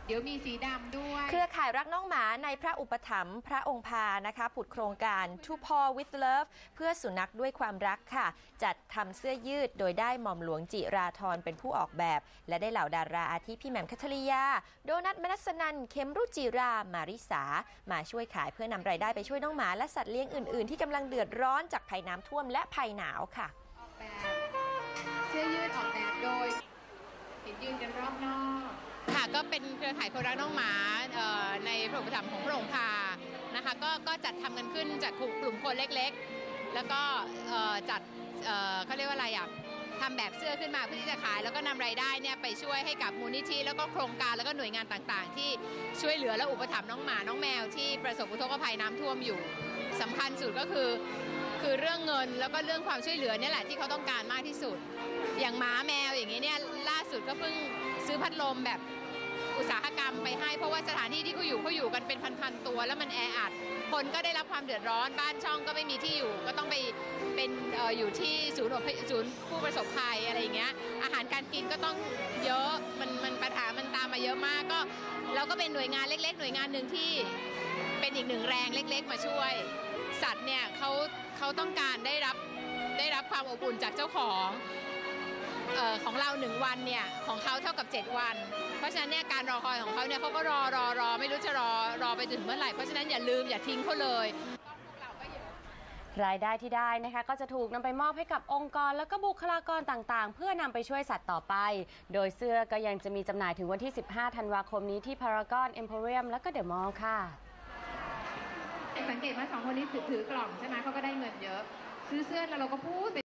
เดี๋ยวมีสีดำด้วยเครือข่ายรักน้องหมาในพระอุปถัมภ์พระองค์พานะคะผุดโครงการ To Paw with Love เพื่อสุนัขด้วยความรักค่ะจัดทำเสื้อยืดโดยได้หม่อมหลวงจิราธรเป็นผู้ออกแบบและได้เหล่าดาราอาทิพี่แหม่มคัทริยาโดนัทมนัสนันเข็มรุจิรามาริสามาช่วยขายเพื่อนำรายได้ไปช่วยน้องหมาและสัตว์เลี้ยงอื่นๆที่กำลังเดือดร้อนจากภัยน้ำท่วมและภัยหนาวค่ะออกแบบเสื้อยืดออกแบบโดยเห็นยืนกันรอบนอกค่ะก็เป็นเครือข่ายคนรักน้องหมาในพระอุปถัมภ์ของพระองค์พานะคะก็จัดทำกันขึ้นจากกลุ่มคนเล็กๆแล้วก็จัดเขาเรียกว่าอะไรอ่ะทำแบบเสื้อขึ้นมาเพื่อที่จะขายแล้วก็นำรายได้เนี่ยไปช่วยให้กับมูลนิธิแล้วก็โครงการแล้วก็หน่วยงานต่างๆที่ช่วยเหลือและอุปถัมภ์น้องหมาน้องแมวที่ประสบอุทกภัยน้ำท่วมอยู่สำคัญสุดก็คือเรื่องเงินแล้วก็เรื่องความช่วยเหลือนี่แหละที่เขาต้องการมากที่สุดอย่างหมาแมวอย่างนี้เนี่ยล่าสุดก็เพิ่งซื้อพัดลมแบบอุตสาหกรรมไปให้เพราะว่าสถานที่ที่เขาอยู่กันเป็นพันๆตัวแล้วมันแออัดคนก็ได้รับความเดือดร้อนบ้านช่องก็ไม่มีที่อยู่ก็ต้องไปเป็นอยู่ที่ศูนย์ผู้ประสบภัยอะไรอย่างเงี้ยอาหารการกินก็ต้องเยอะมันปัญหามันตามมาเยอะมากก็เราก็เป็นหน่วยงานเล็กๆหน่วยงานหนึ่งที่เป็นอีกหนึ่งแรงเล็กๆมาช่วยสัตว์เนี่ยเขาต้องการได้รับความอบอุ่นจากเจ้าของเรา1วันเนี่ยของเขาเท่ากับ7วันเพราะฉะนั้นเนี่ยการรอคอยของเขาเนี่ยเขาก็รอไม่รู้จะรอไปถึงเมื่อไหร่เพราะฉะนั้นอย่าลืมอย่าทิ้งเขาเลยรายได้ที่ได้นะคะก็จะถูกนำไปมอบให้กับองค์กรแล้วก็บุคลากรต่างๆเพื่อนำไปช่วยสัตว์ต่อไปโดยเสื้อก็ยังจะมีจำหน่ายถึงวันที่15ธันวาคมนี้ที่พารากอนเอ็มโพเรียมและก็เดอะมอลล์ค่ะสังเกตว่า2คนนี้ถือกล่องใช่ไหมเขาก็ได้เงินเยอะซื้อเสื้อแล้วเราก็พูด